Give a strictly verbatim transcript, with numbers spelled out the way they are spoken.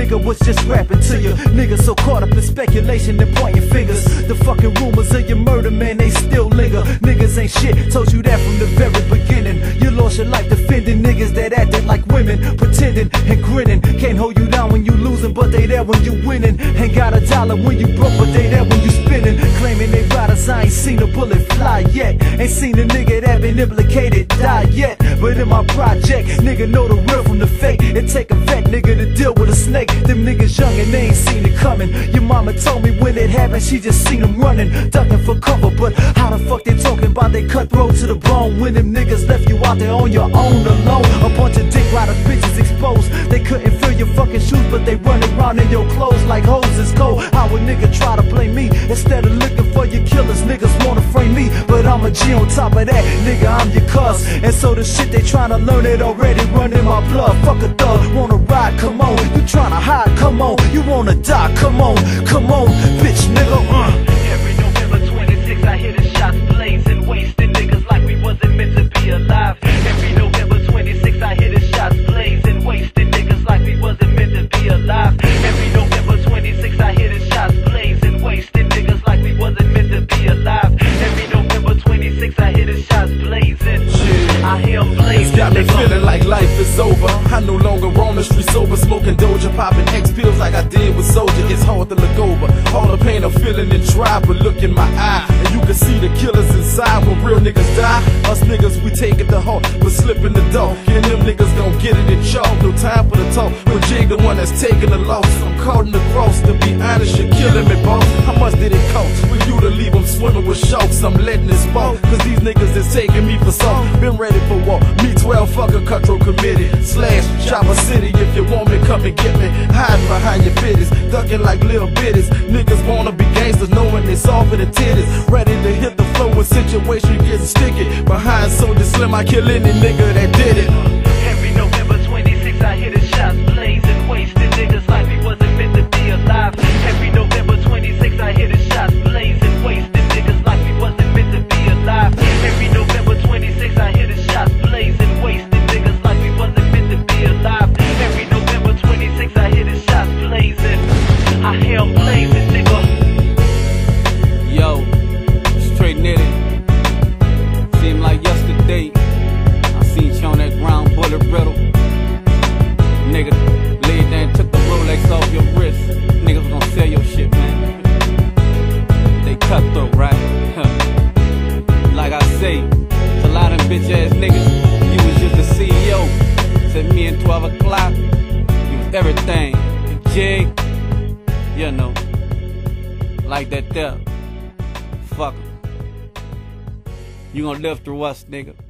nigga was just rapping to you. Niggas so caught up in speculation and pointing fingers. The fucking rumors of your murder, man, they still linger. Niggas ain't shit, told you that from the very beginning. You lost your life defending niggas that acted like women, pretending and grinning. Can't hold you down when you losing, but they there when you winning. Ain't got a dollar when you broke, but they there when you spinning. Claiming they riders, I ain't seen a bullet fly yet. Ain't seen a nigga that been implicated die yet. But in my project, nigga know the real from the fake. It take a vet nigga to deal with a snake. Them niggas young and they ain't seen it coming. Your mama told me when it happened, she just seen them running, ducking for cover. But how the fuck they talking about they cutthroat to the bone when them niggas left you out there on your own alone? A bunch of dick rider bitches exposed. They couldn't fill your fucking shoes, but they running around in your clothes like hoes is cold. How a nigga try to play me instead of looking for your killers? Niggas wanna frame me, but I'm a G on top of that. Nigga, I'm your cuz. And so the shit they tryna learn it already running my blood. Fuck a thug, wanna ride, come on. You tryna hide, come on. You wanna die, come on. Come on, bitch nigga, uh. Every November twenty-sixth I hear the shots blazing, wasting niggas like we wasn't meant to be alive. Every November twenty-sixth I hear the shots blazing, wasting niggas like we wasn't meant to be alive. Every November twenty-sixth I hear the shots blazing, wasting niggas like we wasn't meant to be alive. Every November twenty-sixth I hear the shots blazing, I hear them blazing. It's got me feeling like life is over. I no longer roam the streets sober, smoking Doja, popping X pills like I did with Soldier. It's hard to look over all the pain I'm feeling and try, but look in my eye and you can see the killers inside. When real niggas die, us niggas we take it to heart, but slip in the dough. And them niggas gon' get it in chalk. No time for the talk. When Jig the one that's taking the loss, I'm caught in the cross. To be honest, you're killing me, boss. How much did it cost for you to leave them swimming with sharks? I'm letting this fall, cause these niggas is taking me for soft. Been ready for war. Me twelve fucking cutthroat committed. Slash Chopper City. If you want me, come and get me. Hiding behind your fitties, ducking like little bitties. Niggas wanna be gangsters knowing they soft for the titties. Ready to hit the floor when situation gets sticky. Behind Soldier Slim, I kill any nigga that did it. Every November twenty-sixth I hear the shots blazing, wasting niggas like we wasn't meant to be alive. Every November twenty-sixth I hear the shots blazing, wasting niggas like we wasn't meant to be alive. Every November twenty-sixth I hear the shots blazing, wasting niggas like we wasn't meant to be alive. Every November twenty-sixth I hear the shots blazing, I hear them blazing, nigga. Yo, straight knitted. Seemed like yesterday I seen you on that ground, bullet riddle. Nigga laid there and took the Rolex off your wrist. Niggas gonna sell your shit, man. They cutthroat, right? Like I say, it's a lot of bitch ass niggas. You was just the C E O. Said me and twelve o'clock, you was everything. The Jig, you know, like that there. Fuck 'em. You gonna live through us, nigga.